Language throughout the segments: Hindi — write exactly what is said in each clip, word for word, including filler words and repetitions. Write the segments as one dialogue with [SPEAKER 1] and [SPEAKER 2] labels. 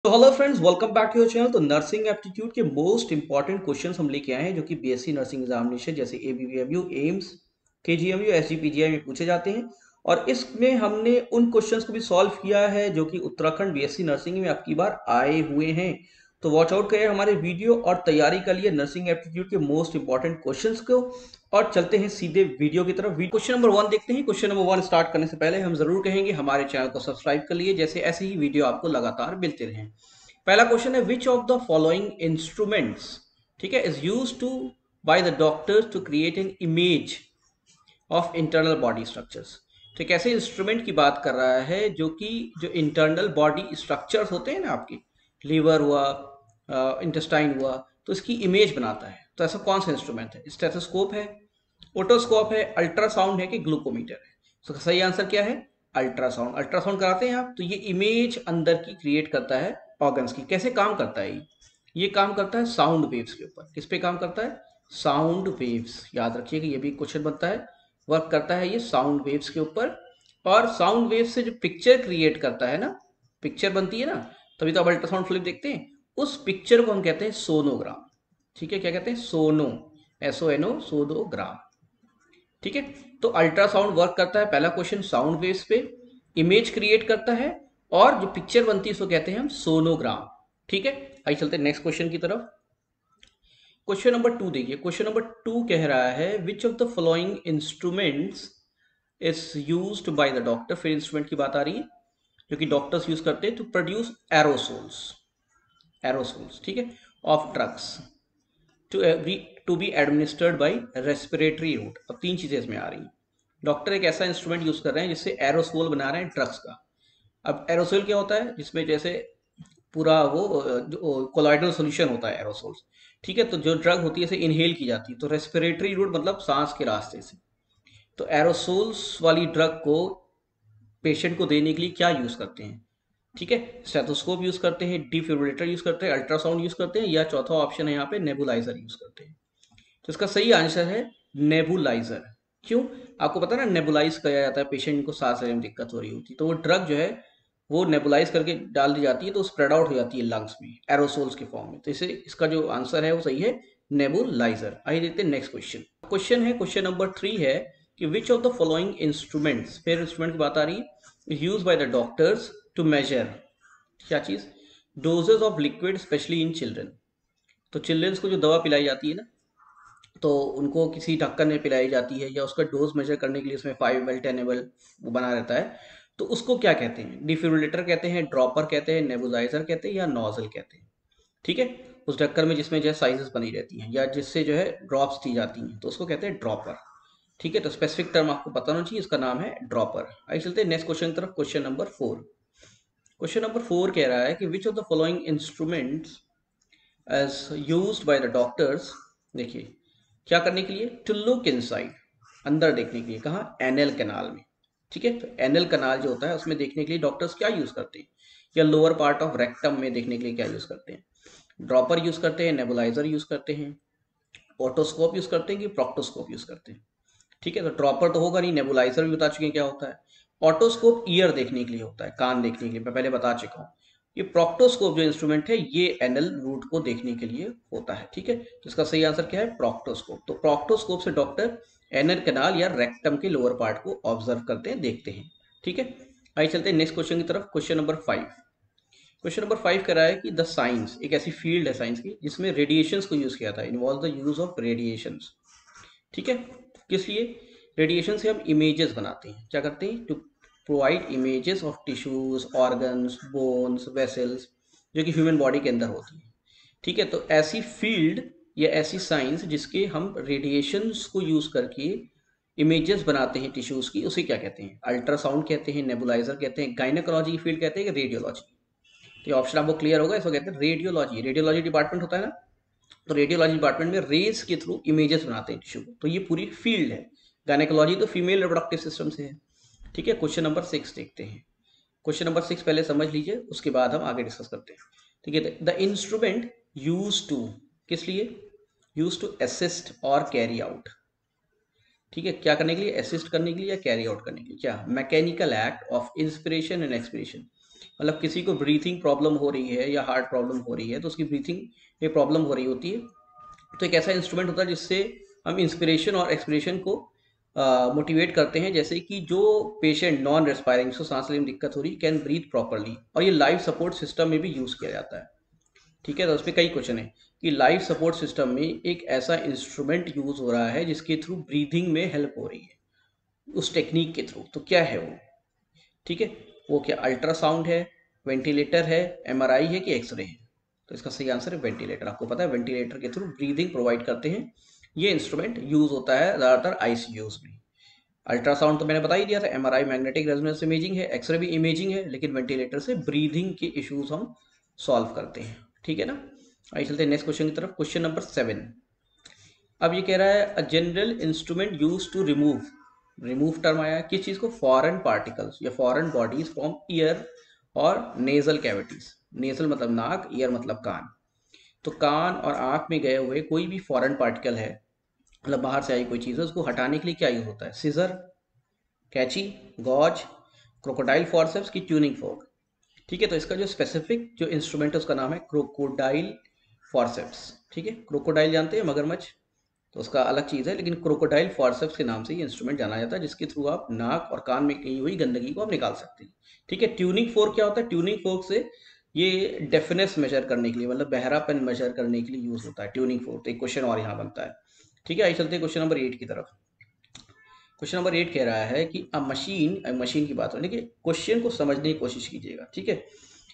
[SPEAKER 1] तो hello friends, welcome back to your channel. तो नर्सिंग एप्टीट्यूड के मोस्ट इंपॉर्टेंट क्वेश्चंस हम लेके आए हैं जो कि बीएससी नर्सिंग एग्जामिनेशन जैसे एबीपीएमयू, एम्स, केजीएमयू, एसजीपीजीआई में पूछे जाते हैं। और इसमें हमने उन क्वेश्चंस को भी सॉल्व किया है जो कि उत्तराखंड बीएससी नर्सिंग में आपकी बार आए हुए हैं। तो वॉच आउट करें हमारे वीडियो और तैयारी कर लिए नर्सिंग एप्टीट्यूड के मोस्ट इंपॉर्टेंट क्वेश्चंस को। और चलते हैं सीधे वीडियो की तरफ। क्वेश्चन नंबर वन देखते हैं। क्वेश्चन नंबर वन स्टार्ट करने से पहले हम जरूर कहेंगे हमारे चैनल को सब्सक्राइब कर लिए, जैसे ऐसे ही वीडियो आपको लगातार मिलते रहें। पहला क्वेश्चन है, which of the following instruments, ठीक है, is use to by the doctors to create an image of internal body structures. तो एक ऐसे इंस्ट्रूमेंट की बात कर रहा है जो कि जो इंटरनल बॉडी स्ट्रक्चर्स होते हैं ना, आपकी लीवर हुआ, इंटेस्टाइन हुआ, तो इसकी इमेज बनाता है। तो ऐसा कौन सा इंस्ट्रूमेंट है? स्टेथोस्कोप है, ओटोस्कोप है, अल्ट्रासाउंड है कि ग्लूकोमीटर है? तो सही आंसर क्या है? अल्ट्रासाउंड। अल्ट्रासाउंड कराते हैं आप, तो ये इमेज अंदर की क्रिएट करता है ऑर्गन्स की। कैसे काम करता है ये? ये काम करता है साउंड वेव्स के ऊपर। किस पे काम करता है? Sound waves. याद रखिए कि ये भी क्वेश्चन बनता है। वर्क करता है ये साउंड वेव्स के ऊपर। और साउंड वेव्स से जो पिक्चर क्रिएट करता है ना, पिक्चर बनती है ना, तभी तो आप अल्ट्रासाउंड फिल्म देखते हैं। उस पिक्चर को हम कहते हैं सोनोग्राम। ठीक है, क्या कहते हैं? Sono, S O N O, sonogram. ठीक है, तो अल्ट्रासाउंड वर्क करता है, पहला क्वेश्चन, साउंड वेव्स पे इमेज क्रिएट करता है, और जो पिक्चर बनती है उसको कहते हैं हम सोनोग्राम। ठीक है, आइए चलते हैं नेक्स्ट क्वेश्चन की तरफ। क्वेश्चन नंबर टू देखिए। क्वेश्चन नंबर टू कह रहा है, which of the following instruments is used by the doctor. फिर इंस्ट्रूमेंट की बात आ रही है जो कि डॉक्टर्स यूज करते हैं टू प्रोड्यूस एरोसोल्स, एरोसोल्स, ठीक है, of drugs to every to be administered by respiratory route. अब तीन चीजें इसमें आ रही हैं। डॉक्टर एक ऐसा इंस्ट्रूमेंट यूज कर रहे हैं जिससे एरोसोल बना रहे हैं ड्रग्स का। अब एरोसोल क्या होता है? जिसमें जैसे पूरा वो कोलाइडल सोल्यूशन होता है एरोसोल्स। ठीक है, तो जो ड्रग होती है इसे इनहेल की जाती है, तो रेस्पिरेटरी रूट मतलब सांस के रास्ते से। तो एरोसोल्स वाली ड्रग को पेशेंट को देने के लिए क्या यूज करते हैं? ठीक है, स्टेथोस्कोप यूज करते हैं, डिफिब्रिलेटर यूज करते हैं, अल्ट्रासाउंड यूज करते हैं, या चौथा ऑप्शन है यहाँ पे नेबुलाइजर यूज करते हैं। तो इसका सही आंसर है नेबुलाइजर। क्यों? आपको पता है ना, नेबुलाइज किया जाता है पेशेंट को सांस लेने में दिक्कत हो रही होती है, तो वो ड्रग जो है वो नेबुलाइज करके डाल दी जाती है, तो स्प्रेड आउट हो जाती है लंग्स में एरोसोल्स के फॉर्म में। तो इसे इसका जो आंसर है वो सही है, नेबुलाइजर। आइए देखते हैं नेक्स्ट क्वेश्चन। क्वेश्चन है, क्वेश्चन नंबर थ्री है कि which of the following instruments, फिर इंस्ट्रूमेंट की बात आ रही है, use by the doctors to measure क्या चीज? Dosages of liquid specially in children. तो चिल्ड्रंस को जो दवा पिलाई जाती है ना, तो उनको किसी ढक्कन में पिलाई जाती है, या उसका डोज मेजर करने के लिए उसमें five M L ten M L वो बना रहता है, तो उसको क्या कहते हैं? डिफिब्रिलेटर कहते हैं, ड्रॉपर कहते हैं, नेबुलाइजर कहते हैं, या नोजल कहते हैं? ठीक है, उस ढक्कन में जिसमें जो है साइजेस बनी रहती हैं या जिससे जो है ड्रॉप्स दी जाती हैं, तो उसको कहते हैं ड्रॉपर। ठीक है, तो स्पेसिफिक टर्म आपको पता होना चाहिए, इसका नाम है ड्रॉपर। आइए चलते हैं नेक्स्ट क्वेश्चन की तरफ। Question number four. Question number four कह रहा है कि which of the following instruments as used by the doctors, देखिए क्या करने के लिए? टू लुक इनसाइड, अंदर देखने के लिए। कहाँ? एनल कैनाल में। ठीक है, तो एनल कैनाल जो होता है उसमें देखने के लिए डॉक्टर्स क्या यूज करते हैं? या लोअर पार्ट ऑफ रेक्टम में देखने के लिए क्या यूज करते हैं? ड्रॉपर यूज करते हैं, नेबुलाइजर यूज करते हैं, ऑटोस्कोप यूज करते हैं कि प्रोक्टोस्कोप यूज करते हैं? ठीक है, तो ड्रॉपर तो होगा नहीं, नेबुलाइजर भी बता चुके हैं क्या होता है। ऑटोस्कोप ईयर देखने के लिए होता है, कान देखने के लिए, मैं पहले बता चुका हूँ। ये प्रोक्टोस्कोप जो इंस्ट्रूमेंट है ये एनल रूट को देखने के लिए होता है। ठीक है, तो इसका सही आंसर क्या है? प्रोक्टोस्कोप। तो प्रोक्टोस्कोप से डॉक्टर एनल कैनाल या रेक्टम के लोअर पार्ट को ऑब्जर्व करते हैं, देखते हैं। ठीक है, आइए चलते हैं नेक्स्ट क्वेश्चन की तरफ। Question number five. Question number five कह रहा है कि द साइंस, एक ऐसी फील्ड है साइंस की जिसमें रेडिएशंस को यूज किया था, involve the use of radiations. ठीक है, किस लिए? रेडिएशन से हम इमेजेस बनाते हैं। क्या करते हैं? To provide images of tissues, organs, bones, vessels, जो कि ह्यूमन बॉडी के अंदर होती है। ठीक है, तो ऐसी फील्ड या ऐसी साइंस जिसके हम रेडिएशंस को यूज करके इमेजेस बनाते हैं टिश्यूज की, उसे क्या कहते हैं? अल्ट्रासाउंड कहते हैं, नेबुलाइजर कहते हैं, गायनेकोलॉजी की फील्ड कहते हैं कि रेडियोलॉजी? तो ये ऑप्शन आपको क्लियर होगा, इसको कहते हैं रेडियोलॉजी। रेडियोलॉजी डिपार्टमेंट होता है ना, तो रेडियोलॉजी डिपार्टमेंट में रेज के थ्रू इमेजेस बनाते हैं टिश्यू को, तो ये पूरी फील्ड है। गायनेकोलॉजी तो फीमेल रिप्रोडक्टिव सिस्टम से है। ठीक है, क्वेश्चन नंबर सिक्स देखते हैं। क्वेश्चन नंबर सिक्स पहले समझ लीजिए, उसके बाद हम आगे डिस्कस करते हैं। ठीक है, द इंस्ट्रूमेंट यूज टू, किस लिए? यूज टू असिस्ट और कैरी आउट। ठीक है, क्या करने के लिए? असिस्ट करने के लिए या कैरी आउट करने के लिए? क्या? Mechanical act of inspiration and expiration. मतलब किसी को ब्रीथिंग प्रॉब्लम हो रही है या हार्ट प्रॉब्लम हो रही है तो उसकी ब्रीथिंग में प्रॉब्लम हो रही होती है, तो एक ऐसा इंस्ट्रूमेंट होता है जिससे हम इंस्पिरेशन और एक्सपिरेशन को मोटिवेट करते हैं, जैसे कि जो पेशेंट नॉन रेस्पायरिंग, जिसको सांस लेने में दिक्कत हो रही, कैन ब्रीथ प्रॉपरली, और ये लाइफ सपोर्ट सिस्टम में भी यूज़ किया जाता है। ठीक है, तो उस पर कई क्वेश्चन है कि लाइफ सपोर्ट सिस्टम में एक ऐसा इंस्ट्रूमेंट यूज हो रहा है जिसके थ्रू ब्रीदिंग में हेल्प हो रही है, उस टेक्निक के थ्रू, तो क्या है वो? ठीक है, वो क्या अल्ट्रासाउंड है, वेंटिलेटर है, एमआरआई है कि एक्सरे है? तो इसका सही आंसर है वेंटिलेटर। आपको पता है वेंटिलेटर के थ्रू ब्रीदिंग प्रोवाइड करते हैं। ये इंस्ट्रूमेंट यूज होता है ज़्यादातर आईसीयूज में। अल्ट्रासाउंड तो मैंने बता ही दिया था, एमआरआई मैग्नेटिक रेजोनेंस इमेजिंग है, एक्सरे भी इमेजिंग है, लेकिन वेंटिलेटर से ब्रीदिंग के इश्यूज हम सॉल्व करते हैं। ठीक है ना, आइए चलते हैं नेक्स्ट क्वेश्चन की तरफ। Question number seven. अब ये कह रहा है a general instrument use to remove, remove term आया किस चीज को? फॉरेन पार्टिकल्स या फॉरेन बॉडीज फ्रॉम ईयर और नेजल कैविटीज। नेजल मतलब नाक, ईयर मतलब कान। तो कान और आंख में गए हुए कोई भी फॉरेन पार्टिकल है, मतलब बाहर से आई कोई चीज है, उसको हटाने के लिए क्या यूज होता है? सीजर, कैची, गॉज, क्रोकोडाइल फॉर्सेप्स की ट्यूनिंग फोर्क। ठीक है, तो इसका जो स्पेसिफिक जो इंस्ट्रूमेंट है उसका नाम है क्रोकोडाइल फॉर्सेप्स। ठीक है, क्रोकोडाइल जानते हैं मगरमच्छ, तो उसका अलग चीज़ है, लेकिन क्रोकोडाइल फॉर्सेप्स के नाम से ये इंस्ट्रूमेंट जाना जाता है, जिसके थ्रू आप नाक और कान में कही हुई गंदगी को आप निकाल सकते हैं। ठीक है, ट्यूनिंग फोर्क क्या होता है? ट्यूनिंग फोर्क से ये डेफिनेस मेजर करने के लिए, मतलब बहरापन मेजर करने के लिए यूज होता है ट्यूनिंग फोर्क। तो एक क्वेश्चन और यहाँ बनता है। ठीक है, आइए चलते हैं क्वेश्चन नंबर एट की तरफ। क्वेश्चन नंबर एट कह रहा है कि अ मशीन, मशीन की बात हो, देखिए क्वेश्चन को समझने की कोशिश कीजिएगा। ठीक है,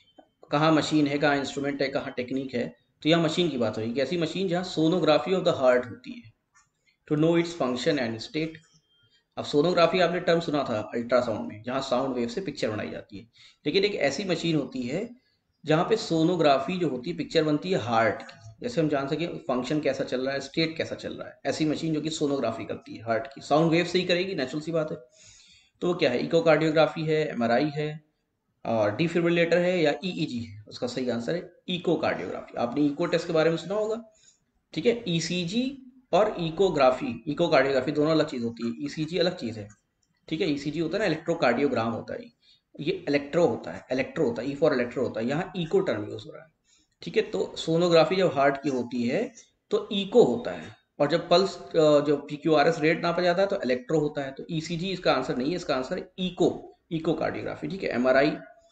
[SPEAKER 1] कहाँ मशीन है, कहाँ इंस्ट्रूमेंट है, कहाँ टेक्निक है। तो यहाँ मशीन की बात हो रही है, ऐसी मशीन जहाँ सोनोग्राफी ऑफ द हार्ट होती है to know its function and state. अब सोनोग्राफी आपने टर्म सुना था अल्ट्रासाउंड में, जहाँ साउंड वेव से पिक्चर बनाई जाती है, लेकिन एक ऐसी मशीन होती है जहाँ पे सोनोग्राफी जो होती है, पिक्चर बनती है हार्ट की, जैसे हम जान सकें फंक्शन कैसा चल रहा है, स्टेट कैसा चल रहा है। ऐसी मशीन जो कि सोनोग्राफी करती है हार्ट की, साउंड वेव से ही करेगी, नेचुरल सी बात है। तो वो क्या है? इकोकार्डियोग्राफी है, एमआरआई है, और डिफिब्रिलेटर है, या ईईजी है? उसका सही आंसर है इकोकार्डियोग्राफी। आपने इको टेस्ट के बारे में सुना होगा। ठीक है, ईसीजी और इकोग्राफी, इकोकार्डियोग्राफी दोनों अलग चीज होती है, ईसीजी अलग चीज है। ठीक है, ईसीजी होता है ना इलेक्ट्रोकार्डियोग्राम होता है, ये इलेक्ट्रो होता है, इलेक्ट्रो होता है, ई फॉर इलेक्ट्रो होता है, यहाँ इको टर्म यूज हो रहा है। ठीक है, तो सोनोग्राफी जब हार्ट की होती है तो इको होता है, और जब पल्स जो पीक्यूआरएस रेट नापा जाता है तो इलेक्ट्रो होता है। तो ईसीजी इसका आंसर नहीं है, इसका आंसर है इको, इकोकार्डियोग्राफी। ठीक है, एमआरआई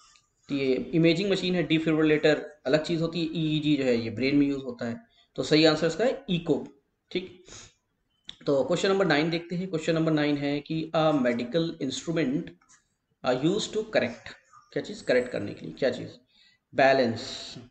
[SPEAKER 1] ये इमेजिंग मशीन है, डिफिब्रिलेटर अलग चीज होती है, ईईजी जो है ये ब्रेन में यूज होता है। तो सही आंसर इसका है इको। ठीक, तो क्वेश्चन नंबर नाइन देखते हैं। क्वेश्चन नंबर नाइन है कि a medical instrument are use to correct, क्या चीज करेक्ट करने के लिए, क्या चीज? बैलेंस।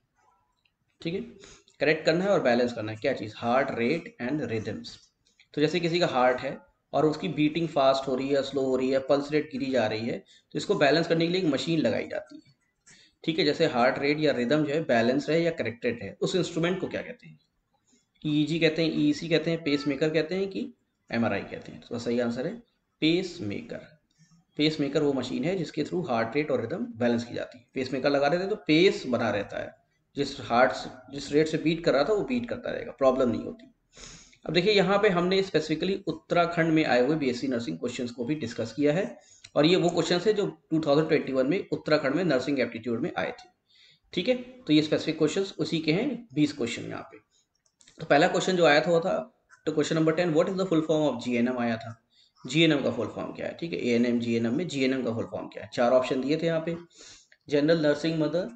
[SPEAKER 1] ठीक है, करेक्ट करना है और बैलेंस करना है, क्या चीज? Heart rate and rhythms. तो जैसे किसी का हार्ट है और उसकी बीटिंग फास्ट हो रही है, स्लो हो रही है, पल्स रेट गिरी जा रही है, तो इसको बैलेंस करने के लिए एक मशीन लगाई जाती है। ठीक है, जैसे हार्ट रेट या रिदम जो है बैलेंस रहे या करेक्टेड है, उस इंस्ट्रूमेंट को क्या कहते हैं? ईईजी कहते हैं, ईईसी कहते हैं, पेस मेकर कहते हैं, कि एमआरआई कहते हैं? तो सही आंसर है पेस मेकर। पेस मेकर वो मशीन है जिसके थ्रू हार्ट रेट और रिदम बैलेंस की जाती है। पेस मेकर लगा देते हैं तो पेस बना रहता है, जिस हार्ट जिस रेट से बीट कर रहा था वो बीट करता रहेगा, प्रॉब्लम नहीं होती। अब देखिए यहाँ पे हमने स्पेसिफिकली उत्तराखंड में आए हुए बीएससी नर्सिंग क्वेश्चंस को भी डिस्कस किया है, और ये वो क्वेश्चन है जो टू थाउजेंड ट्वेंटी वन में उत्तराखंड में नर्सिंग एप्टीट्यूड में आए थे। ठीक है, तो ये स्पेसिफिक क्वेश्चंस उसी के हैं, बीस क्वेश्चन यहाँ पे। तो पहला क्वेश्चन जो आया था वो था, तो question number ten, what is the full form of GNM आया था। जीएनएम का फुल फॉर्म क्या है? ठीक है, एएनएम जीएनएम में जीएनएम का फुल फॉर्म क्या है? चार ऑप्शन दिए थे यहाँ पे, general nursing mother,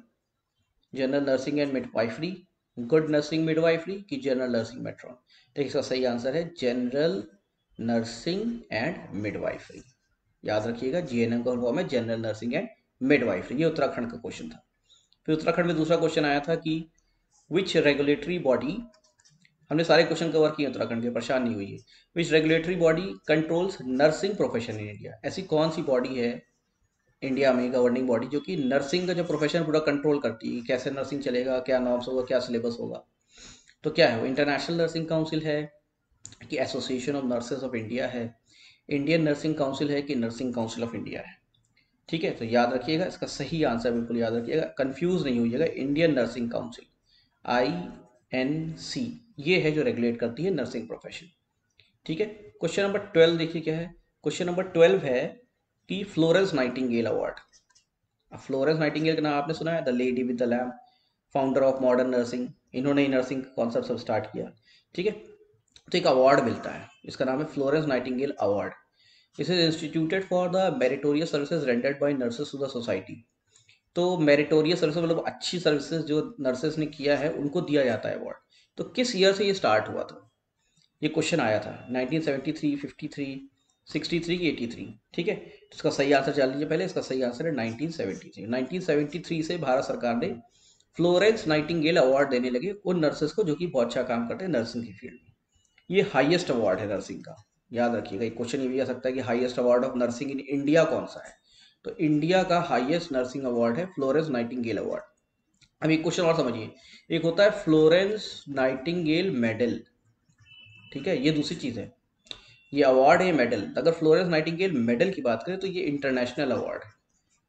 [SPEAKER 1] general nursing and midwifery, good nursing midwifery, की जनरल नर्सिंग मेट्रॉन। तो इसका सही आंसर है जनरल नर्सिंग एंड मिडवाइफरी। याद रखिएगा, जीएनएम का फुल फॉर्म है जनरल नर्सिंग एंड मिडवाइफरी। ये उत्तराखंड का क्वेश्चन था। फिर उत्तराखंड में दूसरा क्वेश्चन आया था कि विच रेगुलेटरी बॉडी, हमने सारे क्वेश्चन कवर किए उत्तराखंड के, परेशान नहीं हुई है। Which regulatory body controls nursing profession in India, ऐसी कौन सी बॉडी है इंडिया में, गवर्निंग बॉडी, जो कि नर्सिंग का जो प्रोफेशन पूरा कंट्रोल करती है, कैसे नर्सिंग चलेगा, क्या नॉर्म्स होगा, क्या सिलेबस होगा। तो क्या है वो? इंटरनेशनल नर्सिंग काउंसिल है, कि association of nurses of India है, इंडियन नर्सिंग काउंसिल है, कि नर्सिंग काउंसिल ऑफ इंडिया है? ठीक है, तो याद रखिएगा, इसका सही आंसर बिल्कुल याद रखिएगा, कंफ्यूज नहीं होइएगा, Indian nursing council, I N C, ये है जो रेगुलेट करती है नर्सिंग प्रोफेशन। ठीक है, क्वेश्चन नंबर ट्वेल्व देखिए क्या है। क्वेश्चन नंबर ट्वेल्व है कि फ्लोरेंस नाइटिंगेल अवार्ड, अब फ्लोरेंस नाइटिंगेल का नाम आपने सुना है, the lady with the lamp, founder of modern nursing, इन्होंने ही नर्सिंग कॉन्सेप्ट सब स्टार्ट किया। ठीक है, तो एक अवार्ड मिलता है, इसका नाम है Florence Nightingale award. This is instituted for the meritorious services rendered by nurses to the society. तो मेरिटोरियस सर्विस मतलब अच्छी सर्विसेज जो नर्सेस ने किया है उनको दिया जाता है अवार्ड। तो किस ईयर से ये स्टार्ट हुआ था, ये क्वेश्चन आया था nineteen seventy three, fifty three, sixty three की एटी थ्री। ठीक है, तो इसका सही आंसर जान लीजिए पहले, इसका सही आंसर है nineteen seventy three. Nineteen seventy three से भारत सरकार ने फ्लोरेंस नाइटिंगेल अवार्ड देने लगे उन नर्सेस को जो कि बहुत अच्छा काम करते हैं नर्सिंग की फील्ड में। ये हाईएस्ट अवार्ड है नर्सिंग का, याद रखिएगा। एक क्वेश्चन ये भी आ सकता है कि highest award of nursing in India कौन सा है, तो इंडिया का हाईएस्ट नर्सिंग अवार्ड है फ्लोरेंस नाइटिंगेल अवार्ड। अब एक क्वेश्चन और समझिए, एक होता है फ्लोरेंस नाइटिंगेल मेडल, ठीक है, ये दूसरी चीज है, ये अवार्ड है मेडल। अगर फ्लोरेंस नाइटिंगेल मेडल की बात करें तो ये इंटरनेशनल अवार्ड है,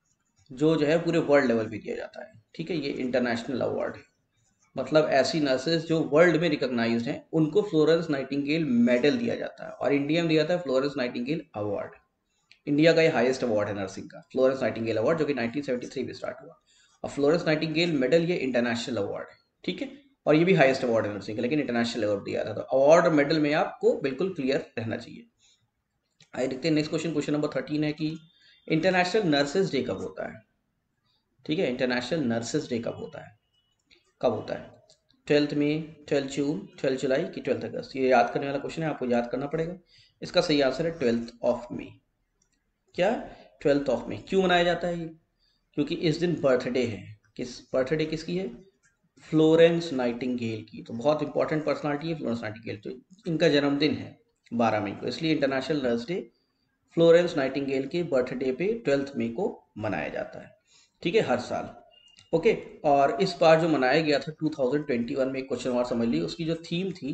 [SPEAKER 1] जो जो है पूरे वर्ल्ड लेवल पे दिया जाता है। ठीक है, ये इंटरनेशनल अवार्ड है, मतलब ऐसी नर्सेज जो वर्ल्ड में रिकॉग्नाइज्ड हैं उनको फ्लोरेंस नाइटिंगेल मेडल दिया जाता है, और इंडिया में दिया जाता है फ्लोरेंस नाइटिंगेल अवार्ड। इंडिया का ये हाईएस्ट अवार्ड है नर्सिंग का, फ्लोरेंस नाइटिंगेल अवार्ड, जो कि नाइनटीन सेवेंटी थ्री में स्टार्ट हुआ। और फ्लोरेंस नाइटिंगेल मेडल ये इंटरनेशनल अवार्ड है। ठीक है, और ये भी हाईएस्ट अवार्ड है नर्सिंग का, लेकिन इंटरनेशनल अवार्ड दिया था। तो अवार्ड और मेडल में आपको बिल्कुल क्लियर रहना चाहिए। आइए देखते हैं next question. Question number thirteen है कि इंटरनेशनल नर्सेज डे कब होता है। ठीक है, इंटरनेशनल नर्सेज डे कब होता है, कब होता है, twelfth May, twelfth June, twelfth July की ट्वेल्थ अगस्त। ये याद करने वाला क्वेश्चन है, आपको याद करना पड़ेगा। इसका सही आंसर है ट्वेल्थ ऑफ मई। क्या, ट्वेल्थ ऑफ मई। क्यों मनाया जाता है ये, क्योंकि इस दिन बर्थडे है, किस बर्थडे किसकी है, फ्लोरेंस नाइटिंगेल की। तो बहुत इंपॉर्टेंट पर्सनालिटी है फ्लोरेंस नाइटिंगेल, तो इनका जन्मदिन है बारह मई को, इसलिए international nurse day Florence Nightingale के बर्थडे पे ट्वेल्थ मई को मनाया जाता है। ठीक है, हर साल। ओके, और इस बार जो मनाया गया था टू थाउजेंड ट्वेंटी वन में, एक क्वेश्चन और समझ ली, उसकी जो थीम थी,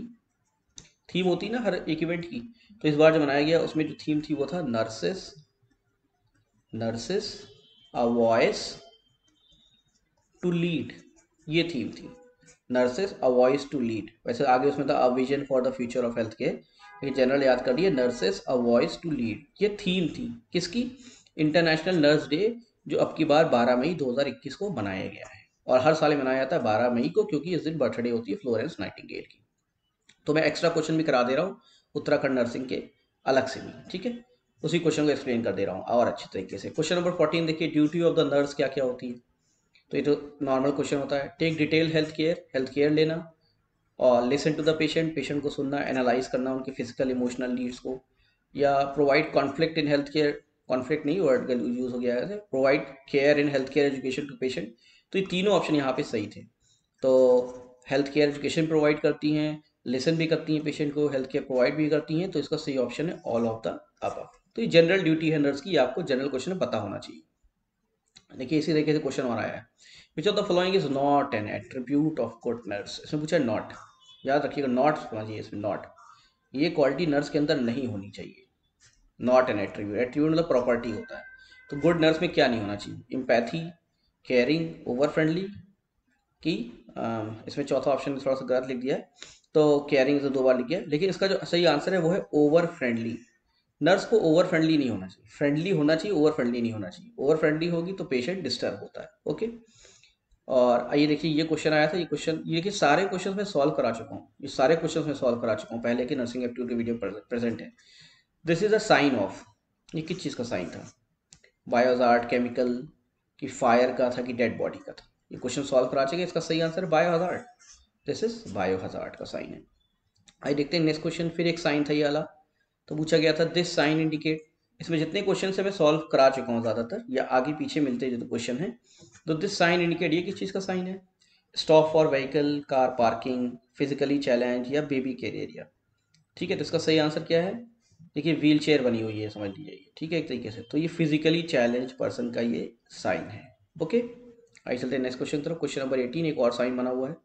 [SPEAKER 1] थीम होती ना हर एक इवेंट की, तो इस बार जो मनाया गया उसमें जो थीम थी वो था nurses, nurses a voice to lead, ये थीम थी, nurses a voice to lead. वैसे आगे उसमें था a vision for the future of health care, लेकिन जनरल याद कर लिए, nurses a voice to lead ये थीम थी किसकी, इंटरनेशनल नर्स डे, जो अब की बार बारह मई दो हज़ार इक्कीस को मनाया गया है। और हर साल मनाया जाता है बारह मई को, क्योंकि इस दिन बर्थडे होती है फ्लोरेंस नाइटिंगेल की। तो मैं एक्स्ट्रा क्वेश्चन भी करा दे रहा हूँ उत्तराखंड नर्सिंग के अलग से भी। ठीक है, उसी क्वेश्चन को एक्सप्लेन कर दे रहा हूँ और अच्छे तरीके से। क्वेश्चन नंबर फोर्टीन देखिए, ड्यूटी ऑफ द नर्स क्या क्या होती है। तो ये तो नॉर्मल क्वेश्चन होता है, take detail health care, health care लेना, और listen to the patient, patient को सुनना, एनालाइज करना उनके फिजिकल इमोशनल नीड्स को, या provide conflict in health care, conflict नहीं वर्ड का यूज हो गया है, provide care in health care education to patient. तो ये तीनों ऑप्शन यहाँ पे सही थे। तो हेल्थ केयर एजुकेशन प्रोवाइड करती हैं, लिसन भी करती हैं पेशेंट को, हेल्थ केयर प्रोवाइड भी करती हैं, तो इसका सही ऑप्शन है ऑल ऑफ द अबव। तो ये जनरल ड्यूटी है नर्स की, ये आपको जनरल क्वेश्चन पता होना चाहिए। देखिए इसी तरीके से क्वेश्चन और आया है, which of the following is not an attribute of good nurse. इसमें पूछा है नॉट, याद रखिएगा नॉट समझिए इसमें, नॉट ये क्वालिटी नर्स के अंदर नहीं होनी चाहिए, नॉट एन एट्रीब्यूट, एट्रीब्यूट मतलब प्रॉपर्टी होता है। तो गुड नर्स में क्या नहीं होना चाहिए, इम्पैथी, केयरिंग, ओवर फ्रेंडली की, अम, इसमें चौथा ऑप्शन थोड़ा सा गलत लिख दिया है, तो केयरिंग से दो बार लिख दिया, लेकिन इसका जो सही आंसर है वो है ओवर फ्रेंडली। नर्स को ओवर फ्रेंडली नहीं होना चाहिए, फ्रेंडली होना चाहिए, ओवर फ्रेंडली नहीं होना चाहिए। ओवर फ्रेंडली होगी तो पेशेंट डिस्टर्ब होता है। ओके, और आइए देखिए ये क्वेश्चन आया था, ये क्वेश्चन, ये देखिए सारे क्वेश्चन मैं सॉल्व करा चुका हूँ, ये सारे क्वेश्चन मैं सॉल्व करा चुका हूँ पहले के नर्सिंग एप्टीट्यूड के वीडियो प्रेजेंट है। This is a sign of, ये किस चीज़ का साइन था, बायोहजार्ड, केमिकल की, फायर का था कि डेड बॉडी का था। ये क्वेश्चन सॉल्व करा चुके, इसका सही आंसर है बायोहजार्ड, दिस इज बायोहजार्ड का साइन है। आइए देखते हैं नेक्स्ट क्वेश्चन, फिर एक साइन था ये वाला, तो पूछा गया था दिस साइन इंडिकेट। इसमें जितने क्वेश्चन है मैं सॉल्व करा चुका हूँ ज़्यादातर, या आगे पीछे मिलते जो क्वेश्चन है। तो दिस साइन इंडिकेट, ये किस चीज़ का साइन है, stop for vehicle, car parking, physically challenge, या बेबी केयर एरिया। ठीक है, तो इसका सही आंसर क्या है, देखिए व्हील चेयर बनी हुई है समझ लीजिए, ठीक है एक तरीके से, तो ये फिजिकली चैलेंज पर्सन का ये साइन है। ओके, आइए चलते हैं नेक्स्ट क्वेश्चन तरफ। क्वेश्चन नंबर एटीन, एक और साइन बना हुआ है,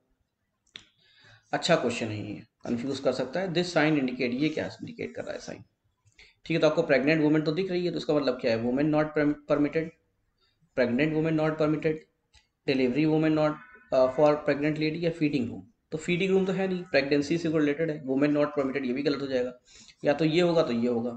[SPEAKER 1] अच्छा क्वेश्चन है ये, कंफ्यूज कर सकता है। दिस साइन इंडिकेट, ये क्या इंडिकेट कर रहा है साइन। ठीक है, तो आपको प्रेग्नेंट वुमेन तो दिख रही है, तो इसका मतलब क्या है, women not permitted, pregnant women not permitted, delivery women not for pregnant lady, या फीडिंग रूम। तो फीडिंग रूम तो है नहीं, प्रेगनेंसी से रिलेटेड है, वुमेन नॉट परमिटेड ये भी गलत हो जाएगा, या तो ये होगा तो ये होगा।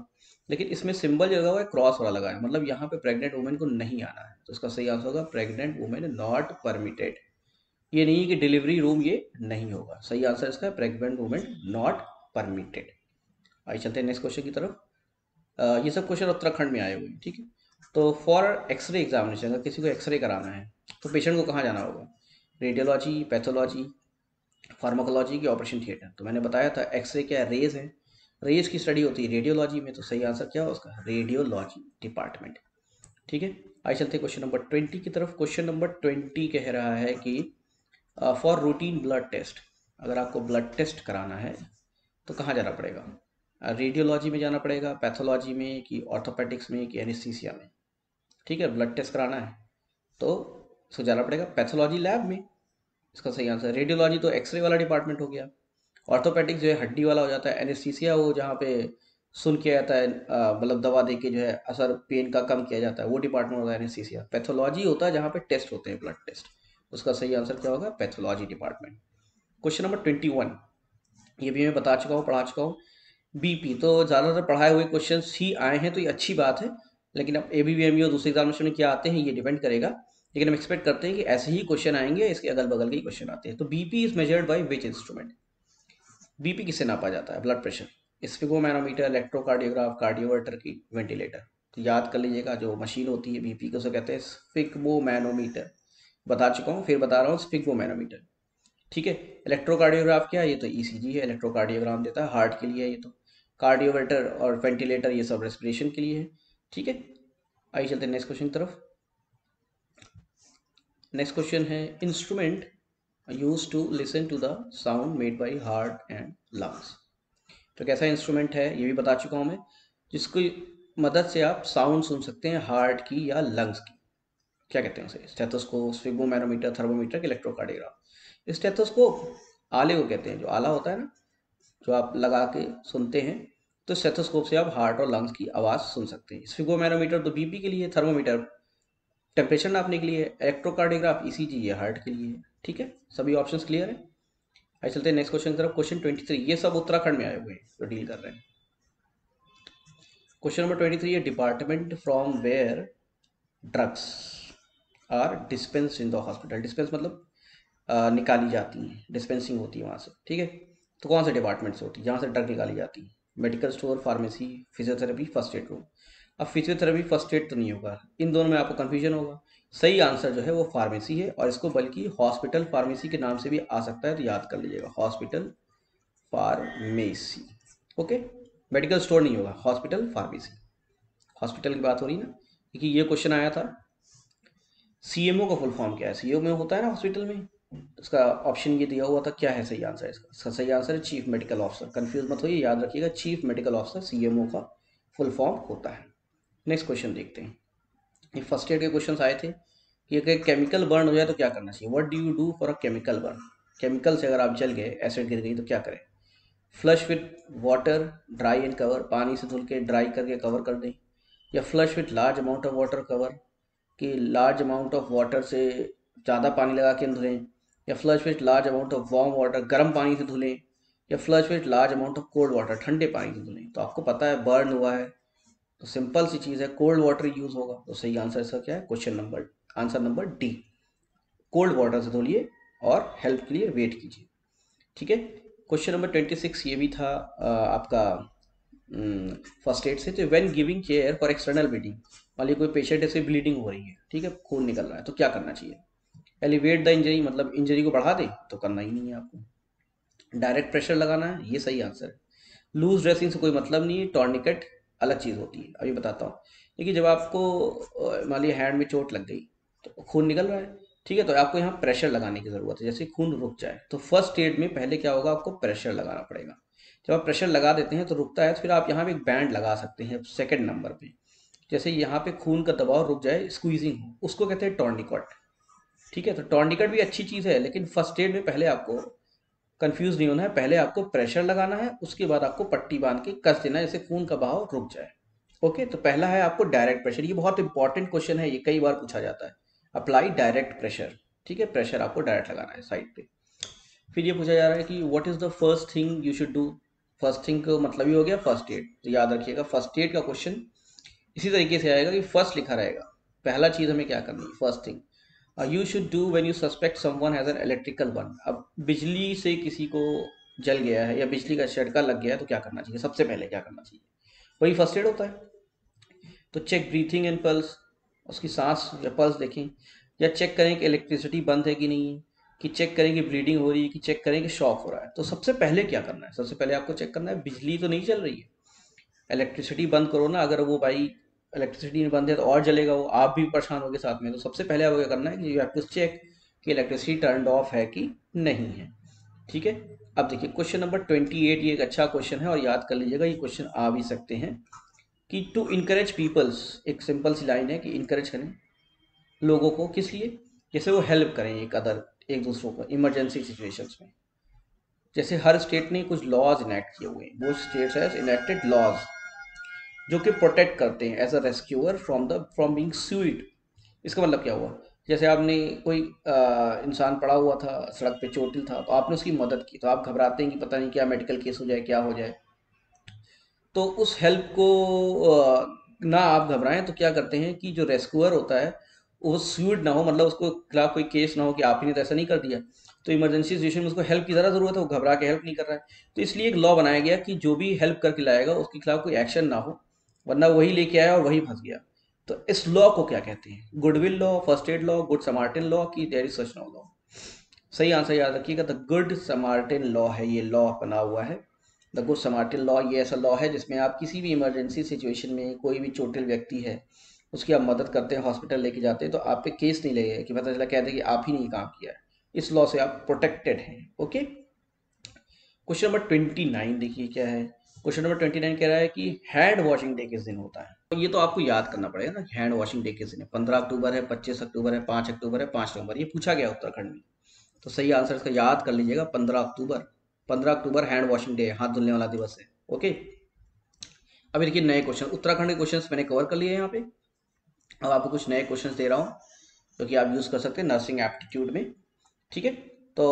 [SPEAKER 1] लेकिन इसमें सिंबल जो लगा हुआ है क्रॉस वाला लगा है, मतलब यहाँ पे प्रेग्नेंट वुमेन को नहीं आना है, तो इसका सही आंसर होगा प्रेग्नेंट वुमेन नॉट परमिटेड। ये नहीं है कि डिलीवरी रूम ये नहीं होगा, सही आंसर इसका प्रेग्नेंट वुमेन नॉट परमिटेड। आइए चलते हैं नेक्स्ट क्वेश्चन की तरफ। अ, ये सब क्वेश्चन उत्तराखंड में आए हुए हैं, ठीक है। तो फॉर एक्सरे एग्जामिनेशन, अगर किसी को एक्सरे कराना है तो पेशेंट को कहाँ जाना होगा? रेडियोलॉजी, पैथोलॉजी, फार्माकोलॉजी की ऑपरेशन थिएटर? तो मैंने बताया था एक्सरे क्या है, रेज है, रेज की स्टडी होती है रेडियोलॉजी में, तो सही आंसर क्या हो उसका? रेडियोलॉजी डिपार्टमेंट, ठीक है। आइए चलते क्वेश्चन नंबर ट्वेंटी की तरफ। क्वेश्चन नंबर ट्वेंटी कह रहा है कि फॉर रूटीन ब्लड टेस्ट, अगर आपको ब्लड टेस्ट कराना है तो कहाँ जाना पड़ेगा? रेडियोलॉजी में जाना पड़ेगा, पैथोलॉजी में, कि ऑर्थोपेडिक्स में, कि एनेस्थीसिया में? ठीक है, ब्लड टेस्ट कराना है तो इसको जाना पड़ेगा पैथोलॉजी लैब में, इसका सही आंसर। रेडियोलॉजी तो एक्सरे वाला डिपार्टमेंट हो गया, ऑर्थोपेडिक्स जो है हड्डी वाला हो जाता है, एनेस्थीसिया वो जहाँ पे सुन किया जाता है, अ, मतलब दवा दे के जो है असर पेन का कम किया जाता है, वो डिपार्टमेंट होता है एनेस्थीसिया। पैथोलॉजी होता है जहाँ पे टेस्ट होते हैं ब्लड टेस्ट, उसका सही आंसर क्या होगा? Pathology department. Question number twenty one, ये भी मैं बता चुका हूँ, पढ़ा चुका हूँ। बीपी तो ज़्यादातर पढ़ाए हुए क्वेश्चन ही आए हैं, तो ये अच्छी बात है, लेकिन अब A B V M U दूसरे एग्जामिनेशन में क्या आते हैं ये डिपेंड करेगा, लेकिन हम एक्सपेक्ट करते हैं कि ऐसे ही क्वेश्चन आएंगे, इसके अगल बगल के ही क्वेश्चन आते हैं। तो BP is measured by which instrument? BP किससे नापा जाता है? Blood pressure, sphygmomanometer, electrocardiograph, cardioverter की वेंटिलेटर? तो याद कर लीजिएगा, जो मशीन होती है बीपी को उसे कहते हैं स्फिग्मोमैनोमीटर। बता चुका हूँ, फिर बता रहा हूँ, स्फिग्मोमैनोमीटर, ठीक है। इलेक्ट्रोकार्डियोग्राफ क्या है? ये तो ईसीजी है, इलेक्ट्रोकार्डियोग्राम देता है हार्ट के लिए है ये तो। कार्डियोवर्टर और वेंटिलेटर ये सब रेस्पिरेशन के लिए है, ठीक है। आइए चलते हैं नेक्स्ट क्वेश्चन की तरफ। नेक्स्ट क्वेश्चन है instrument use to listen to the sound made by heart and lungs? तो कैसा इंस्ट्रूमेंट है ये भी बता चुका हूँ मैं, जिसकी मदद से आप साउंड सुन सकते हैं हार्ट की या लंग्स की। क्या कहते हैं उसे? Stethoscope, sphygmomanometer, thermometer, electrocardiograph? Stethoscope आले को कहते हैं, जो आला होता है ना, जो आप लगा के सुनते हैं, तो स्टेथोस्कोप से आप हार्ट और लंग्स की आवाज़ सुन सकते हैं। स्फिगोमैनोमीटर तो बीपी के लिए, थर्मोमीटर टेम्परेचर नापने के लिए, इलेक्ट्रोकार्डियोग्राफ ईसीजी है हार्ट के लिए, ठीक है। सभी ऑप्शंस क्लियर है। आइए चलते हैं नेक्स्ट क्वेश्चन की तरफ। क्वेश्चन ट्वेंटी थ्री, ये सब उत्तराखंड में आए हुए हैं जो डील कर रहे हैं। क्वेश्चन नंबर ट्वेंटी थ्री है department from where drugs are dispense in the hospital? Dispense मतलब अ, निकाली जाती हैं, डिस्पेंसिंग होती है वहाँ से, ठीक है। तो कौन से डिपार्टमेंट से होती है जहाँ से ड्रग निकाली जाती है? Medical store, pharmacy, physiotherapy, first aid room? अब फिजियोथेरेपी फर्स्ट एड तो नहीं होगा, इन दोनों में आपको कन्फ्यूजन होगा। सही आंसर जो है वो फार्मेसी है, और इसको बल्कि हॉस्पिटल फार्मेसी के नाम से भी आ सकता है, तो याद कर लीजिएगा hospital pharmacy, okay. Medical store नहीं होगा, हॉस्पिटल फार्मेसी। हॉस्पिटल की बात हो रही ना, क्योंकि ये क्वेश्चन आया था। सीएमओ का फुल फॉर्म क्या है? सीएमओ होता है ना हॉस्पिटल में, इसका ऑप्शन ये दिया हुआ था, क्या है सही आंसर इसका? इसका सही आंसर है चीफ मेडिकल ऑफिसर। कंफ्यूज मत होइए, याद रखिएगा चीफ मेडिकल ऑफिसर सीएमओ का फुल फॉर्म होता है। नेक्स्ट क्वेश्चन देखते हैं। ये फर्स्ट एड के क्वेश्चन आए थे कि अगर केमिकल बर्न हो जाए तो क्या करना चाहिए? What do you do for a chemical burn? Chemical से अगर आप जल गए, एसिड गिर गई, तो क्या करें? Flush with water, dry and cover, पानी से धुल के ड्राई करके कवर कर दें, या flush with large amount of water cover, कि लार्ज अमाउंट ऑफ वाटर से ज़्यादा पानी लगा के धुलें, या flush with large amount of warm water, गर्म पानी से धुलें, या flush with large amount of cold water, ठंडे पानी से धुलें? तो आपको पता है बर्न हुआ है तो सिंपल सी चीज़ है, कोल्ड वाटर यूज़ होगा। तो सही आंसर इसका क्या है? Question number answer number D, cold water से धुलिए और हेल्प के लिए वेट कीजिए, ठीक है। क्वेश्चन नंबर ट्वेंटी सिक्स ये भी था आ, आपका फर्स्ट एड से। तो when giving care for external bleeding, मान लीजिए कोई पेशेंट है, से ब्लीडिंग हो रही है, ठीक है, खून निकल रहा है, तो क्या करना चाहिए? एलिवेट द इंजरी, मतलब इंजरी को बढ़ा दे, तो करना ही नहीं है आपको। डायरेक्ट प्रेशर लगाना है, ये सही आंसर है। लूज ड्रेसिंग से कोई मतलब नहीं है, टॉर्निकेट अलग चीज़ होती है, अभी बताता हूँ। देखिए जब आपको अ, मान लीजिए हैंड में चोट लग गई, तो खून निकल रहा है, ठीक है, तो आपको यहाँ प्रेशर लगाने की ज़रूरत है, जैसे खून रुक जाए। तो फर्स्ट एड में पहले क्या होगा, आपको प्रेशर लगाना पड़ेगा। जब आप प्रेशर लगा देते हैं तो रुकता है, तो फिर आप यहाँ पे एक बैंड लगा सकते हैं सेकेंड नंबर पे। जैसे यहाँ पे खून का दबाव रुक जाए, स्क्वीजिंग हो, उसको कहते हैं टॉर्निकट, ठीक है। तो टॉर्निकट भी अच्छी चीज़ है, लेकिन फर्स्ट एड में पहले आपको कंफ्यूज नहीं होना है, पहले आपको प्रेशर लगाना है, उसके बाद आपको पट्टी बांध के कस देना है, जैसे खून का बहाव रुक जाए, ओके। तो पहला है आपको डायरेक्ट प्रेशर, ये बहुत इंपॉर्टेंट क्वेश्चन है, ये कई बार पूछा जाता है। अप्लाई डायरेक्ट प्रेशर, ठीक है, प्रेशर आपको डायरेक्ट लगाना है साइड पे। फिर ये पूछा जा रहा है कि what is the first thing you should do first thing का मतलब ही हो गया फर्स्ट एड, तो याद रखिएगा फर्स्ट एड का क्वेश्चन इसी तरीके से आएगा कि फर्स्ट लिखा रहेगा। पहला चीज़ हमें क्या करनी है, first thing you should do when you suspect someone has an electrical one. अब बिजली से किसी को जल गया है या बिजली का झटका लग गया है तो क्या करना चाहिए, सबसे पहले क्या करना चाहिए, वही फर्स्ट एड होता है। तो चेक ब्रीथिंग एंड पल्स, उसकी सांस या पल्स देखें, या चेक करें कि इलेक्ट्रिसिटी बंद है कि नहीं है, कि चेक करें कि ब्लीडिंग हो रही है, कि चेक करें कि शॉक हो रहा है। तो सबसे पहले क्या करना है, सबसे पहले आपको चेक करना है बिजली तो नहीं चल रही है। इलेक्ट्रिसिटी बंद करो ना, अगर वो भाई इलेक्ट्रिसिटी नहीं बंद है तो और जलेगा वो, आप भी परेशान होगे साथ में। तो सबसे पहले आपको क्या करना है कि यू हैव टू चेक कि इलेक्ट्रिसिटी टर्न ऑफ है कि नहीं है। ठीक है। अब देखिए क्वेश्चन नंबर ट्वेंटी एट, ये एक अच्छा क्वेश्चन है और याद कर लीजिएगा, ये क्वेश्चन आ भी सकते हैं कि टू इनकरेज पीपल्स, एक सिंपल सी लाइन है कि इनकरेज करें लोगों को, किस लिए, जैसे वो हेल्प करें एक अदर, एक दूसरों को इमरजेंसी सिचुएशंस में। जैसे हर स्टेट ने कुछ लॉज इनेक्ट किए हुए हैं, वो स्टेट्स हैज इनेक्टेड लॉज जो कि प्रोटेक्ट करते हैं as a rescuer from the from being sued. इसका मतलब क्या हुआ, जैसे आपने कोई आ, इंसान पड़ा हुआ था सड़क पे, चोटिल था, तो आपने उसकी मदद की, तो आप घबराते हैं कि पता नहीं क्या मेडिकल केस हो जाए, क्या हो जाए। तो उस हेल्प को अ, ना आप घबराएं, तो क्या करते हैं कि जो रेस्क्यूअर होता है वो स्यूड ना हो, मतलब उसको खिलाफ कोई केस ना हो कि आप ही ने तो ऐसा नहीं कर दिया। तो इमरजेंसी सिचुएशन में उसको हेल्प की ज़्यादा ज़रूरत है, वो घबरा के हेल्प नहीं कर रहा है। तो इसलिए एक लॉ बनाया गया कि जो भी हेल्प करके लाएगा उसके खिलाफ कोई एक्शन ना हो, वरना वही लेके आया और वही फंस गया। तो इस लॉ को क्या कहते हैं, goodwill law, first aid law, good samaritan law, की there is such no law. सही आंसर याद रखिएगा, द गुड समार्टिन लॉ है ये लॉ बना हुआ है। द गुड समार्टिन लॉ ये ऐसा लॉ है जिसमें आप किसी भी इमरजेंसी सिचुएशन में, कोई भी चोटिल व्यक्ति है उसकी आप मदद करते हैं, हॉस्पिटल लेके जाते हैं, तो आप पे केस नहीं लगेगा कि पता चला कहते हैं कि आप ही नहीं काम किया है। इस लॉ से आप प्रोटेक्टेड हैं। Okay. Question number twenty nine देखिए क्या है। क्वेश्चन नंबर ट्वेंटी नाइन कह रहा है कि हैंड वॉशिंग डे किस दिन होता है। तो ये तो आपको याद करना पड़ेगा ना कि हैंड वॉशिंग डे किस दिन है, पंद्रह अक्टूबर है, पच्चीस अक्टूबर है, पाँच अक्टूबर है, पाँच नवंबर, ये पूछा गया उत्तराखंड में। तो सही आंसर इसका याद कर लीजिएगा, पंद्रह अक्टूबर। पंद्रह अक्टूबर हैंड वॉशिंग डे, हाथ धुलने वाला दिवस है। ओके। अभी देखिए नए क्वेश्चन, उत्तराखंड के क्वेश्चंस मैंने कवर कर लिए यहाँ पे। अब आपको कुछ नए क्वेश्चंस दे रहा हूँ जो कि आप यूज़ कर सकते हैं नर्सिंग एप्टीट्यूड में। ठीक है। तो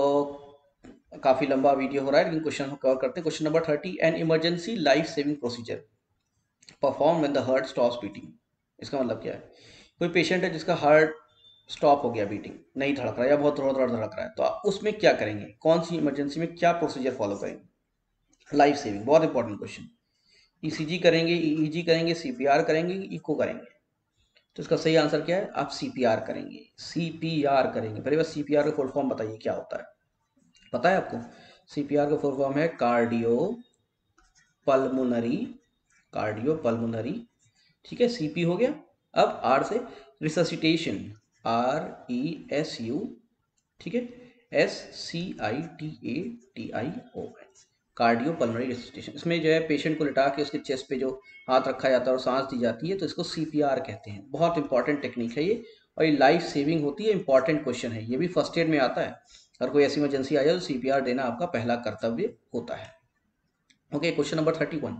[SPEAKER 1] काफ़ी लंबा वीडियो हो रहा है लेकिन क्वेश्चन हम कवर करते हैं। Question number thirty, an emergency life saving procedure perform when the heart stops beating. इसका मतलब क्या है, कोई पेशेंट है जिसका हार्ट स्टॉप हो गया, बीटिंग नहीं धड़क रहा है या बहुत थोड़ा थोड़ा धड़क रहा है, तो आप उसमें क्या करेंगे, कौन सी इमरजेंसी में क्या प्रोसीजर फॉलो करेंगे। लाइफ सेविंग, बहुत इंपॉर्टेंट क्वेश्चन। ईसीजी करेंगे, ईईजी करेंगे, सीपीआर करेंगे, इको करेंगे। तो इसका सही आंसर क्या है, आप सीपीआर करेंगे। सीपीआर करेंगे। पहले बस सीपीआर का फुल फॉर्म बताइए क्या होता है, पता है आपको। सीपीआर का फुल फॉर्म है कार्डियो पल्मोनरी, कार्डियो पल्मोनरी। ठीक है, सीपी हो गया। अब आर से resuscitation, R E S U, ठीक है, S C I T A T I O N, cardio pulmonary resuscitation. इसमें जो है पेशेंट को लिटा के उसके चेस्ट पे जो हाथ रखा जाता है और सांस दी जाती है, तो इसको सीपीआर कहते हैं। बहुत इंपॉर्टेंट टेक्निक है ये, और ये लाइफ सेविंग होती है। इंपॉर्टेंट क्वेश्चन है ये भी, फर्स्ट एड में आता है। अगर कोई ऐसी इमरजेंसी आ जाए तो सीपीआर देना आपका पहला कर्तव्य होता है। Okay, question number thirty one.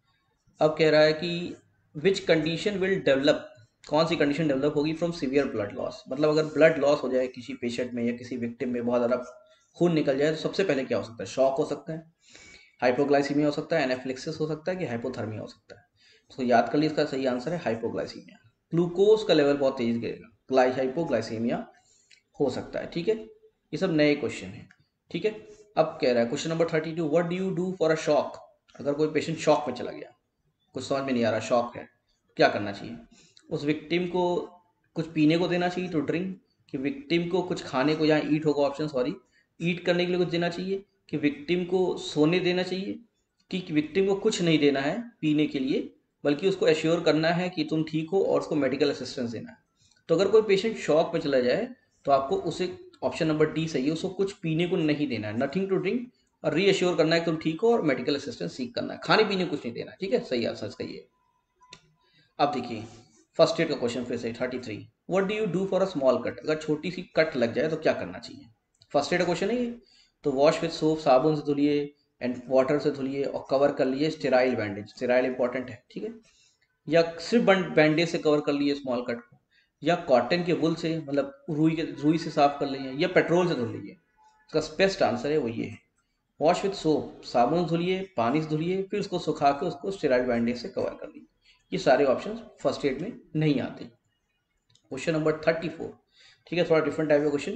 [SPEAKER 1] अब कह रहा है कि विच कंडीशन विल डेवलप, कौन सी कंडीशन डेवलप होगी फ्रॉम सीवियर ब्लड लॉस। मतलब अगर ब्लड लॉस हो जाए किसी पेशेंट में या किसी विक्टिम में, बहुत ज़्यादा खून निकल जाए, तो सबसे पहले क्या हो सकता है, शॉक हो सकता है, हाइपोग्लाइसीमिया हो सकता है, एनाफिलिक्सिस हो सकता है, कि हाइपोथर्मिया हो सकता है। तो याद कर लीजिए इसका सही आंसर है हाइपोग्लाइसीमिया। ग्लूकोज का लेवल बहुत तेज गिरेगा, ग्लाई हाइपोग्लाइसीमिया हो सकता है। ठीक है, ये सब नए क्वेश्चन हैं। ठीक है। अब कह रहा है question number thirty two, what do you do for a shock. अगर कोई पेशेंट शॉक में चला गया, कुछ समझ में नहीं आ रहा, शॉक है, क्या करना चाहिए। उस विक्टिम को कुछ पीने को देना चाहिए, टू ड्रिंक, कि विक्टिम को कुछ खाने को, यहाँ ईट होगा ऑप्शन, सॉरी, ईट करने के लिए कुछ देना चाहिए, कि विक्टिम को सोने देना चाहिए, कि विक्टिम को कुछ नहीं देना है पीने के लिए, बल्कि उसको एश्योर करना है कि तुम ठीक हो और उसको मेडिकल असिस्टेंस देना है। तो अगर कोई पेशेंट शॉक में चला जाए तो आपको उसे, ऑप्शन नंबर डी सही है, उसको कुछ पीने को नहीं देना है, नथिंग टू ड्रिंक, और रीअश्योर करना है कि तुम ठीक हो और मेडिकल असिस्टेंस सीख करना है, खाने पीने कुछ नहीं देना। ठीक है, सही आंसर इसका ये। अब देखिए फर्स्ट एड का क्वेश्चन फिर से thirty three, what do you do for a small cut. अगर छोटी सी कट लग जाए तो क्या करना चाहिए, फर्स्ट एड का क्वेश्चन है ये। तो वॉश विथ सोप, साबुन से धुलिए एंड वाटर से धुलिए और कवर कर लिए स्टेराइल बैंडेज, स्टेराइल इंपॉर्टेंट है। ठीक है, या सिर्फ बैंडेज से कवर कर लिए स्मॉल कट को, या कॉटन के वुल से, मतलब रुई के रुई से साफ कर लिए, या पेट्रोल से धुल लीजिए। इसका बेस्ट आंसर है वो ये है, वॉश विथ सोप, साबुन धुलिए, पानी से धुलिए, फिर उसको सुखा के उसको स्टेराइड बैंडेज से कवर कर लीजिए। ये सारे ऑप्शन फर्स्ट एड में नहीं आते। क्वेश्चन नंबर थर्टी फोर, ठीक है, थोड़ा डिफरेंट टाइप का question.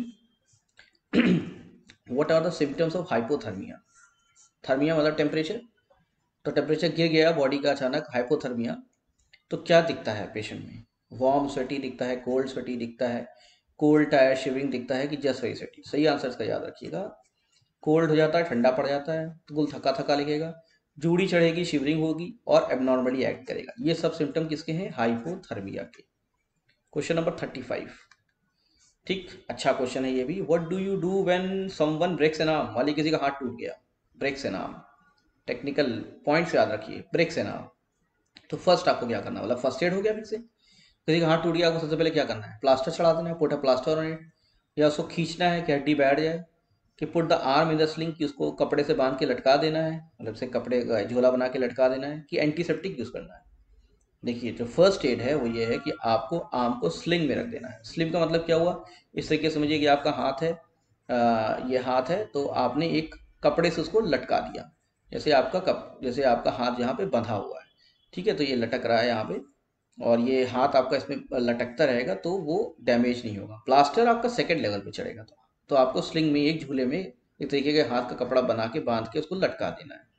[SPEAKER 1] What are the symptoms of hypothermia? Thermia मतलब टेम्परेचर, तो टेम्परेचर गिर गया बॉडी का अचानक, हाइपोथर्मिया, तो क्या दिखता है पेशेंट में? वार्म स्वेटी दिखता है, कोल्ड स्वेटी दिखता है, कोल्ड टायर्ड शिवरिंग दिखता है कि जस्ट वेरी स्वेटी? सही आंसर इसका याद रखिएगा, कोल्ड हो जाता है, ठंडा पड़ जाता है, तो कुल थका थका लगेगा, जूड़ी चढ़ेगी, शिवरिंग होगी और एबनॉर्मली एक्ट करेगा। ये सब सिम्टम किसके हैं? हाइपोथर्मिया के। क्वेश्चन नंबर थर्टी फाइव, ठीक, अच्छा क्वेश्चन है ये भी। What do you do when someone breaks an arm? वाली किसी का हाथ टूट गया, breaks an arm, technical points याद रखिए, ब्रेक्स एन आर्म, तो फर्स्ट आपको क्या करना है? मतलब फर्स्ट एड हो गया फिर से। किसी का हाथ टूट गया, आपको सबसे पहले क्या करना है? प्लास्टर चढ़ा देना है, put a plaster on it, या उसको खींचना है कि हड्डी बैठ जाए, कि put the arm in the sling, कि उसको कपड़े से बांध के लटका देना है, मतलब से कपड़े का झोला बना के लटका देना है, कि एंटीसेप्टिक यूज करना है। देखिए जो फर्स्ट एड है वो ये है कि आपको आर्म को स्लिंग में रख देना है। स्लिंग का मतलब क्या हुआ? इस तरीके से समझिए कि आपका हाथ है, आ, ये हाथ है, तो आपने एक कपड़े से उसको लटका दिया, जैसे आपका कप जैसे आपका हाथ यहाँ पे बंधा हुआ है, ठीक है, तो ये लटक रहा है यहाँ पे, और ये हाथ आपका इसमें लटकता रहेगा, तो वो डैमेज नहीं होगा। प्लास्टर आपका सेकंड लेवल पे चढ़ेगा, तो तो आपको स्लिंग में एक झूले में एक तरीके के हाथ का कपड़ा बना के बांध के उसको लटका देना है।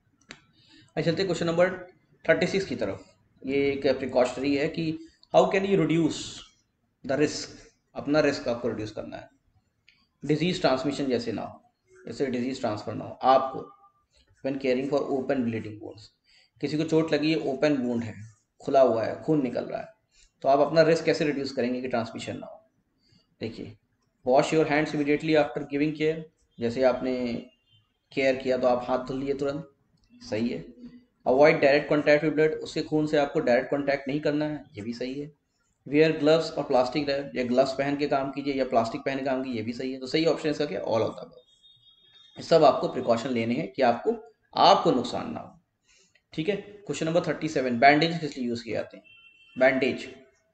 [SPEAKER 1] अब चलते क्वेश्चन नंबर थर्टी सिक्स की तरफ। ये एक प्रिकॉशनरी है कि how can you reduce the risk, अपना रिस्क आपको रिड्यूस करना है, डिजीज ट्रांसमिशन जैसे ना हो, जैसे डिजीज ट्रांसफर ना हो आपको, when caring for open bleeding wounds, किसी को चोट लगी है, ओपन वुंड है, खुला हुआ है, खून निकल रहा है, तो आप अपना रिस्क कैसे रिड्यूस करेंगे कि ट्रांसमिशन ना हो? देखिए, wash your hands immediately after giving care, जैसे आपने केयर किया तो आप हाथ धुल लिए तुरंत, सही है। Avoid direct contact with blood, उसके खून से आपको डायरेक्ट कॉन्टैक्ट नहीं करना है, ये भी सही है। वेयर ग्लव्स और प्लास्टिक रैप, या ग्लव्स पहन के काम कीजिए या प्लास्टिक पहन के काम कीजिए, ये भी सही है। तो सही ऑप्शन इसका क्या? All of the above. सब आपको प्रिकॉशन लेने हैं कि आपको आपको नुकसान ना हो, ठीक है। Question number thirty seven, bandage किस लिए यूज किए जाते हैं? बैंडेज,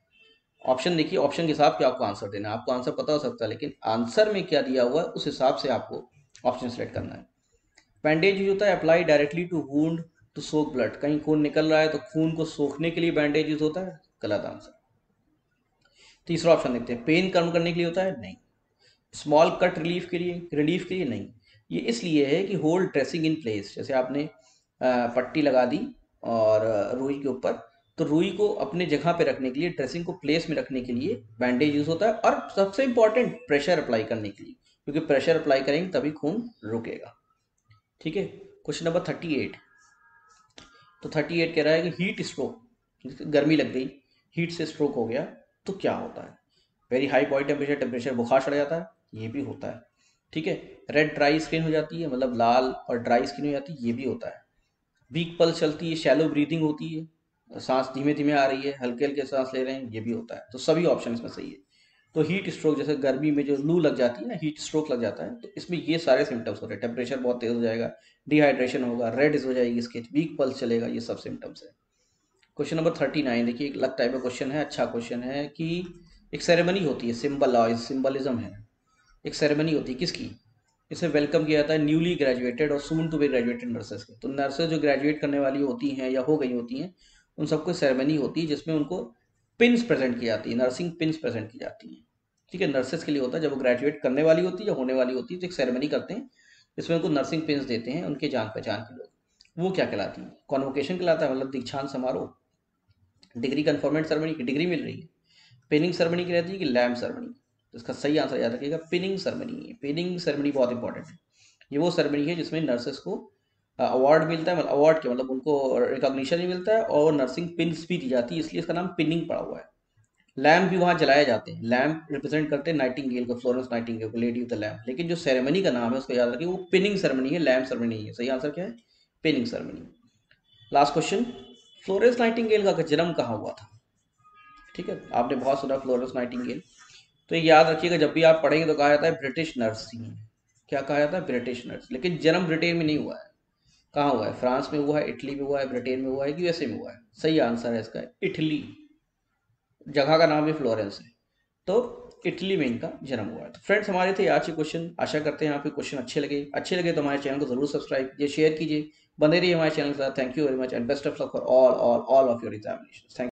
[SPEAKER 1] ऑप्शन देखिए, ऑप्शन के हिसाब से आपको आंसर देना है। आपको आंसर पता हो सकता है, लेकिन आंसर में क्या दिया हुआ है उस हिसाब से आपको ऑप्शन सेलेक्ट करना है। बैंडेज यूज होता है apply directly to wound to soak blood, कहीं खून निकल रहा है तो खून को सोखने के लिए बैंडेज यूज होता है, गलत आंसर। तीसरा ऑप्शन देखते हैं, पेन कम करने के लिए होता है, नहीं। स्मॉल कट रिलीफ के लिए, रिलीफ के लिए नहीं। ये इसलिए है कि होल्ड ड्रेसिंग इन प्लेस, जैसे आपने पट्टी लगा दी और रुई के ऊपर, तो रुई को अपने जगह पे रखने के लिए, ड्रेसिंग को प्लेस में रखने के लिए बैंडेज यूज होता है। और सबसे इंपॉर्टेंट, प्रेशर अप्लाई करने के लिए, क्योंकि प्रेशर अप्लाई करेंगे तभी खून रुकेगा, ठीक है। क्वेश्चन नंबर थर्टी एट, तो थर्टी एट कह रहा है कि हीट स्ट्रोक, गर्मी लग गई, हीट से स्ट्रोक हो गया, तो क्या होता है? Very high body temperature, temperature बुखार चढ़ जाता है, ये भी होता है, ठीक है। रेड ड्राई स्किन हो जाती है, मतलब लाल और ड्राई स्किन हो जाती है, ये भी होता है। वीक पल्स चलती है, शैलो ब्रीदिंग होती है, सांस धीमे धीमे आ रही है, हल्के हल्के सांस ले रहे हैं, ये भी होता है। तो सभी ऑप्शन इसमें सही है। तो हीट स्ट्रोक, जैसे गर्मी में जो लू लग जाती है ना, हीट स्ट्रोक लग जाता है, तो इसमें ये सारे सिम्टम्स होते हैं। टेम्परेचर बहुत तेज हो जाएगा, डिहाइड्रेशन होगा, रेड हो जाएगी स्किन, वीक पल्स चलेगा, ये सब सिम्टम्स है। क्वेश्चन नंबर थर्टी नाइन, देखिए एक अलग टाइप का क्वेश्चन है, अच्छा क्वेश्चन है कि एक सेरेमनी होती है, सिंबल सिंबलिज्म है, एक सेरेमनी होती है किसकी? इसे वेलकम किया जाता है न्यूली ग्रेजुएटेड और soon to be graduated nurses के। तो नर्सेस जो ग्रेजुएट करने वाली होती हैं या हो गई होती हैं, उन सबको सेरेमनी होती है जिसमें उनको पिन्स प्रेजेंट की जाती है, नर्सिंग पिन्स प्रेजेंट की जाती हैं, ठीक है। नर्सेस के लिए होता है, जब वो ग्रेजुएट करने वाली होती है या होने वाली होती है तो एक सेरेमनी करते हैं जिसमें उनको नर्सिंग पिन्स देते हैं उनके जान पहचान के लोग। वो क्या कहलाती है? कॉन्वोकेशन कहलाता है, मतलब दीक्षांत समारोह, डिग्री कन्फर्मेंट सेरेमनी की डिग्री मिल रही है, पिनिंग सेरेमनी की रहती है कि लैम्प सेरेमनी। तो इसका सही आंसर याद रखिएगा, पिनिंग सेरेमनी है। पिनिंग सेरेमनी बहुत इंपॉर्टेंट है। ये वो सेरेमनी है जिसमें नर्सेस को अवार्ड मिलता है, मतलब अवार्ड के मतलब उनको रिकॉग्निशन भी मिलता है और नर्सिंग पिन्स भी दी जाती है, इसलिए इसका नाम पिनिंग पड़ा हुआ है। लैम्प भी वहाँ जलाए जाते हैं, लैम्प रिप्रेजेंट करते हैं नाइटिंगेल को, फ्लोरेंस नाइटिंगेल को, लेडी ऑफ द लैम्प। लेकिन जो सेरेमनी का नाम है उसको याद रखिए, वो पिनिंग सेरेमनी है, लैम्प सेरेमनी नहीं है। सही आंसर क्या है? Pinning ceremony. Last question, Florence Nightingale का जन्म कहाँ हुआ था? ठीक है, आपने बहुत सुना फ्लोरेंस नाइटिंगेल, तो ये याद रखिएगा, जब भी आप पढ़ेंगे तो कहा जाता है ब्रिटिश नर्स थी। क्या कहा जाता है? British nurse. लेकिन जन्म ब्रिटेन में नहीं हुआ है। कहाँ हुआ है? फ्रांस में हुआ है, इटली में हुआ है, ब्रिटेन में हुआ है, यूएसए में हुआ है? सही आंसर है इसका इटली, जगह का नाम भी फ्लोरेंस है। तो इटली में इनका जन्म हुआ है। तो फ्रेंड्स हमारे थे आज के क्वेश्चन, आशा करते हैं आपके क्वेश्चन अच्छे लगे। अच्छे लगे तो हमारे चैनल को जरूर सब्सक्राइब कीजिए, शेयर कीजिए, बने रहिए हमारे चैनल के साथ। Thank you very much and best of luck for all all all of your examination. Thank